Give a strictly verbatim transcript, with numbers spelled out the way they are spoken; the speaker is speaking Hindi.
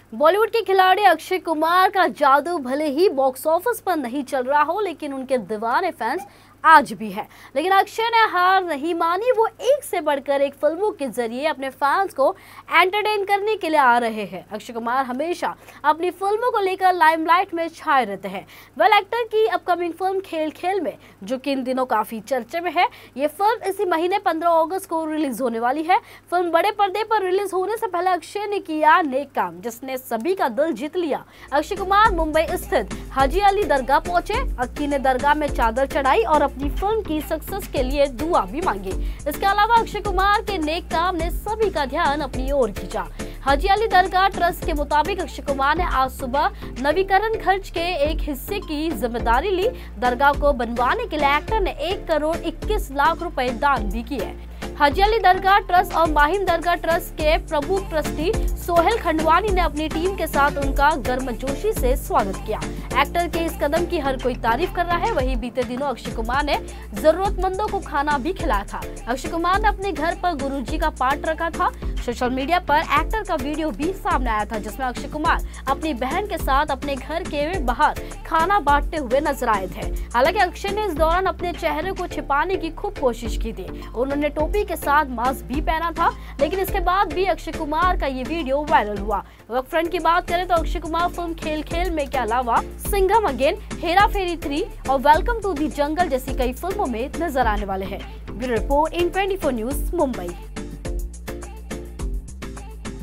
बॉलीवुड के खिलाड़ी अक्षय कुमार का जादू भले ही बॉक्स ऑफिस पर नहीं चल रहा हो, लेकिन उनके दीवाने फैंस आज भी है। लेकिन अक्षय ने हार नहीं मानी, वो एक से बढ़कर एक फिल्मों के जरिए अपने फैंस को एंटरटेन करने के लिए आ रहे हैं। अक्षय कुमार हमेशा अपनी फिल्मों को लेकर लाइमलाइट में छाए रहते हैं। वेल एक्टर की अपकमिंग फिल्म खेल खेल में, जो कि इन दिनों काफी चर्चे में है, ये फिल्म इसी महीने पंद्रह अगस्त को रिलीज होने वाली है। फिल्म बड़े पर्दे पर रिलीज होने से पहले अक्षय ने किया नेक काम, जिसने सभी का दिल जीत लिया। अक्षय कुमार मुंबई स्थित हाजी अली दरगाह पहुंचे। अक्की ने दरगाह में चादर चढ़ाई और अपनी फिल्म की सक्सेस के लिए दुआ भी मांगी। इसके अलावा अक्षय कुमार के नेक काम ने सभी का ध्यान अपनी ओर खींचा। हाजी अली दरगाह ट्रस्ट के मुताबिक अक्षय कुमार ने आज सुबह नवीकरण खर्च के एक हिस्से की जिम्मेदारी ली। दरगाह को बनवाने के लिए एक्टर ने एक करोड़ इक्कीस लाख रुपए दान भी किए। हाजी अली दरगाह ट्रस्ट और माहिम दरगाह ट्रस्ट के प्रमुख ट्रस्टी सोहेल खंडवानी ने अपनी टीम के साथ उनका गर्मजोशी से स्वागत किया। एक्टर के इस कदम की हर कोई तारीफ कर रहा है। वहीं बीते दिनों अक्षय कुमार ने जरूरतमंदों को खाना भी खिलाया था। अक्षय कुमार ने अपने घर पर गुरुजी का पाठ रखा था। सोशल मीडिया पर एक्टर का वीडियो भी सामने आया था, जिसमें अक्षय कुमार अपनी बहन के साथ अपने घर के बाहर खाना बांटते हुए नजर आए थे। हालांकि अक्षय ने इस दौरान अपने चेहरे को छिपाने की खूब कोशिश की थी। उन्होंने टोपी के साथ मास्क भी पहना था, लेकिन इसके बाद भी अक्षय कुमार का ये वीडियो वायरल हुआ। वर्क फ्रंट की बात करें तो अक्षय कुमार फिल्म खेल खेल में के अलावा सिंघम अगेन, हेरा फेरी थ्री और वेलकम टू दी जंगल जैसी कई फिल्मों में नजर आने वाले हैं। Bureau report in twenty four news Mumbai.